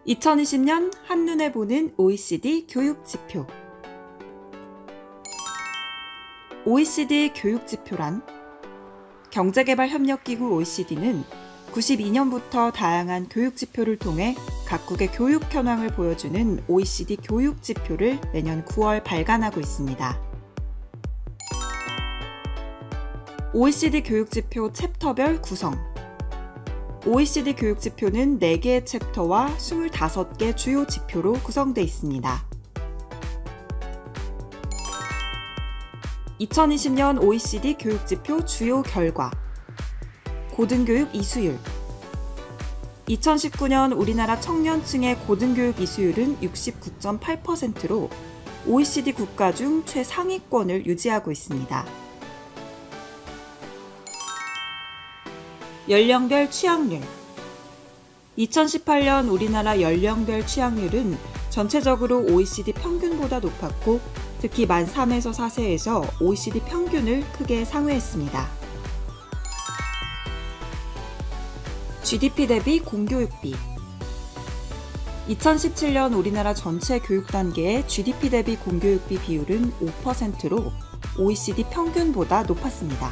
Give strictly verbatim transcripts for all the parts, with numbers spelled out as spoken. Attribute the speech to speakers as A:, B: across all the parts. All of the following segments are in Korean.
A: 이천이십 년 한눈에 보는 오이시디 교육지표. 오이시디 교육지표란 경제개발협력기구 오이시디는 구십이 년부터 다양한 교육지표를 통해 각국의 교육 현황을 보여주는 오이시디 교육지표를 매년 구월 발간하고 있습니다. 오이시디 교육지표 챕터별 구성. 오이시디 교육지표는 네 개의 챕터와 이십오 개 주요 지표로 구성되어 있습니다. 이천이십 년 오이시디 교육지표 주요 결과. 고등교육 이수율. 이천십구 년 우리나라 청년층의 고등교육 이수율은 육십구 점 팔 퍼센트로 오이시디 국가 중 최상위권을 유지하고 있습니다. 연령별 취학률. 이천십팔 년 우리나라 연령별 취학률은 전체적으로 오이시디 평균보다 높았고 특히 만 삼에서 네 세에서 오이시디 평균을 크게 상회했습니다. 지디피 대비 공교육비. 이천십칠 년 우리나라 전체 교육단계의 지디피 대비 공교육비 비율은 오 퍼센트로 오이시디 평균보다 높았습니다.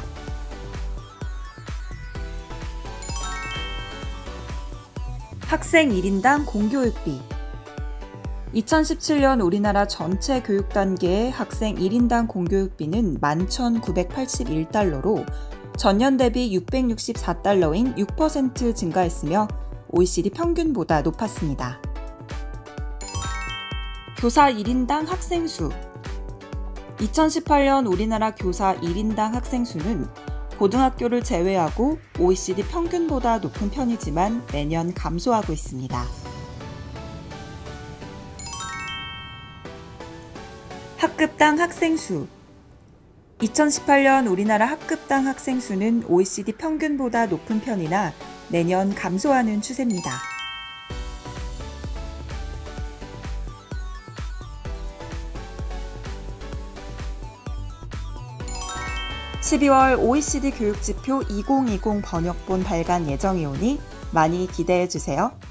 A: 학생 일 인당 공교육비. 이천십칠 년 우리나라 전체 교육단계의 학생 일 인당 공교육비는 만 천구백팔십일 달러로 전년 대비 육백육십사 달러인 육 퍼센트 증가했으며 오이시디 평균보다 높았습니다. 교사 일 인당 학생 수. 이천십팔 년 우리나라 교사 일 인당 학생 수는 고등학교를 제외하고 오이시디 평균보다 높은 편이지만 매년 감소하고 있습니다. 학급당 학생 수. 이천십팔 년 우리나라 학급당 학생 수는 오이시디 평균보다 높은 편이나 매년 감소하는 추세입니다. 십이월 오이시디 교육지표 이천이십 번역본 발간 예정이오니 많이 기대해주세요.